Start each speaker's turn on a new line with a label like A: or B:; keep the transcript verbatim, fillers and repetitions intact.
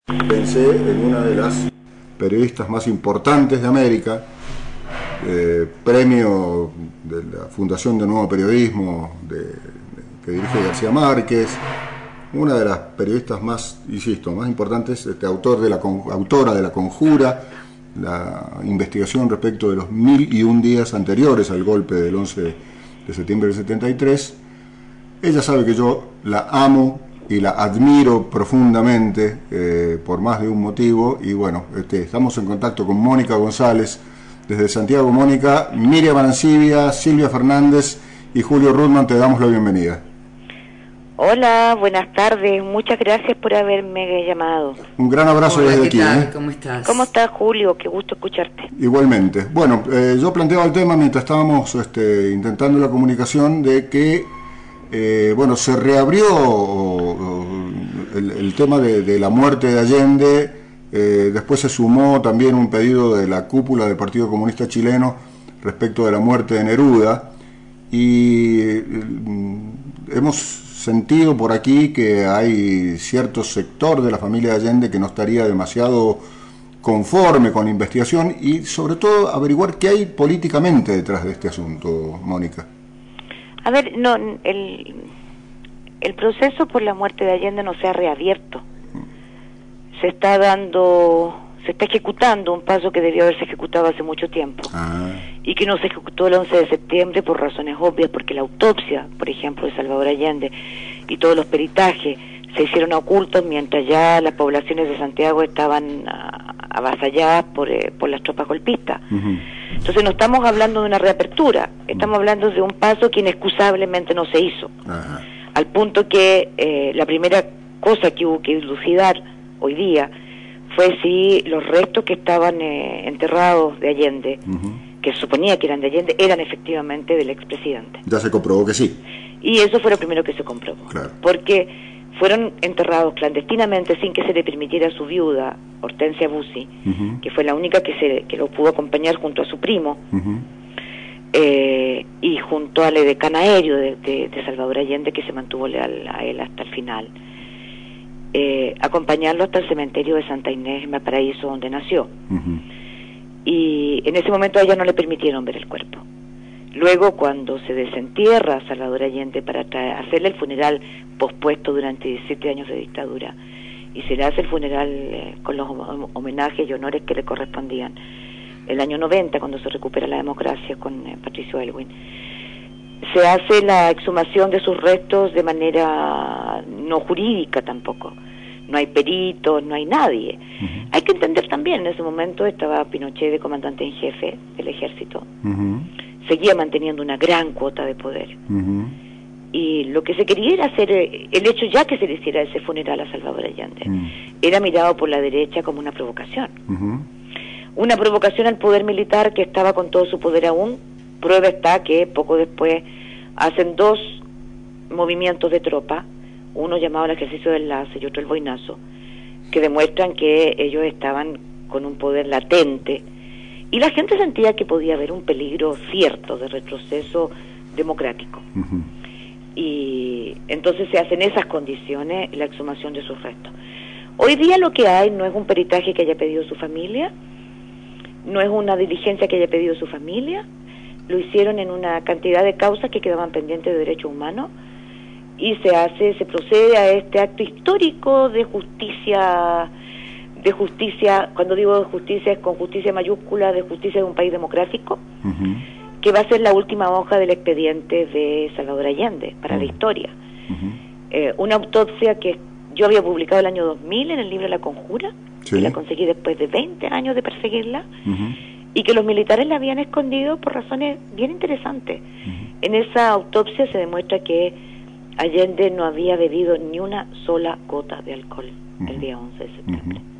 A: Pensé en una de las periodistas más importantes de América, eh, premio de la Fundación de Nuevo Periodismo de, de, que dirige García Márquez, una de las periodistas más, insisto, más importantes, este, autor de la, autora de La Conjura, la investigación respecto de los mil y un días anteriores al golpe del once de septiembre del setenta y tres. Ella sabe que yo la amo y la admiro profundamente eh, por más de un motivo, y bueno, este, estamos en contacto con Mónica González desde Santiago. Mónica, Miriam Arancibia, Silvia Fernández y Julio Rudman, te damos la bienvenida.
B: Hola, buenas tardes, muchas gracias por haberme llamado.
A: Un gran abrazo.
C: Hola,
A: desde
C: ¿qué
A: aquí.
C: tal?
A: ¿eh?
C: ¿Cómo estás?
B: ¿Cómo estás, Julio? Qué gusto escucharte.
A: Igualmente. Bueno, eh, yo planteaba el tema mientras estábamos este, intentando la comunicación de que Eh, bueno, se reabrió el, el tema de, de la muerte de Allende, eh, después se sumó también un pedido de la cúpula del Partido Comunista Chileno respecto de la muerte de Neruda, y eh, hemos sentido por aquí que hay cierto sector de la familia de Allende que no estaría demasiado conforme con la investigación, y sobre todo averiguar qué hay políticamente detrás de este asunto, Mónica.
B: A ver, no, el, el proceso por la muerte de Allende no se ha reabierto. Se está dando, se está ejecutando un paso que debió haberse ejecutado hace mucho tiempo. Ah. Y que no se ejecutó el once de septiembre por razones obvias, porque la autopsia, por ejemplo, de Salvador Allende y todos los peritajes se hicieron ocultos mientras ya las poblaciones de Santiago estaban uh, avasalladas por, eh, por las tropas golpistas. Uh-huh. Entonces no estamos hablando de una reapertura, estamos hablando de un paso que inexcusablemente no se hizo. Uh-huh. Al punto que eh, la primera cosa que hubo que dilucidar hoy día fue si los restos que estaban eh, enterrados de Allende, uh-huh, que se suponía que eran de Allende, eran efectivamente del expresidente.
A: Ya se comprobó que sí.
B: Y eso fue lo primero que se comprobó. Claro. Porque fueron enterrados clandestinamente sin que se le permitiera a su viuda, Hortensia Bussi, uh-huh, que fue la única que se que lo pudo acompañar junto a su primo, uh-huh, eh, y junto al edecán aéreo de, de, de Salvador Allende, que se mantuvo leal a él hasta el final, eh, acompañarlo hasta el cementerio de Santa Inés en Valparaíso, donde nació. Uh-huh. Y en ese momento a ella no le permitieron ver el cuerpo. Luego, cuando se desentierra a Salvador Allende para traer, hacerle el funeral pospuesto durante diecisiete años de dictadura, y se le hace el funeral eh, con los homenajes y honores que le correspondían, el año noventa, cuando se recupera la democracia con eh, Patricio Aylwin, se hace la exhumación de sus restos de manera no jurídica tampoco. No hay peritos, no hay nadie. Uh-huh. Hay que entender también, en ese momento estaba Pinochet de comandante en jefe del ejército. Uh-huh. Seguía manteniendo una gran cuota de poder. Uh-huh. Y lo que se quería era hacer, el hecho ya que se le hiciera ese funeral a Salvador Allende, uh-huh, era mirado por la derecha como una provocación. Uh-huh. Una provocación al poder militar que estaba con todo su poder aún. Prueba está que poco después hacen dos movimientos de tropa, uno llamado el ejercicio del enlace y otro el boinazo, que demuestran que ellos estaban con un poder latente, y la gente sentía que podía haber un peligro cierto de retroceso democrático. Uh-huh. Y entonces se hace en esas condiciones la exhumación de sus restos. Hoy día lo que hay no es un peritaje que haya pedido su familia, no es una diligencia que haya pedido su familia, lo hicieron en una cantidad de causas que quedaban pendientes de derechos humanos, y se hace, se procede a este acto histórico de justicia, de justicia, cuando digo de justicia es con justicia mayúscula, de justicia de un país democrático, uh-huh, que va a ser la última hoja del expediente de Salvador Allende para uh-huh, la historia. Uh-huh. Eh, una autopsia que yo había publicado el año dos mil en el libro La Conjura, sí, que la conseguí después de veinte años de perseguirla, uh-huh, y que los militares la habían escondido por razones bien interesantes. Uh-huh. En esa autopsia se demuestra que Allende no había bebido ni una sola gota de alcohol uh-huh, el día once de septiembre. Uh-huh.